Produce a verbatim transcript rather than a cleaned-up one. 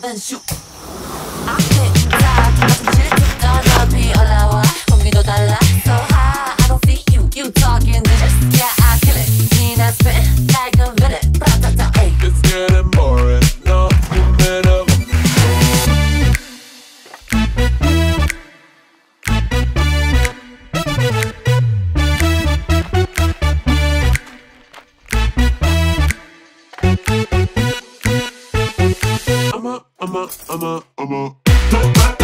and shoot. 앞에 다 가슴실 떠넘이 올라와 공기도 달라 so high I don't see you you talking to just yeah I kill it mean I spit like a minute ba-da-da, ay. It's getting boring no minute. I'm a, I'm a, I'm a, I'm a.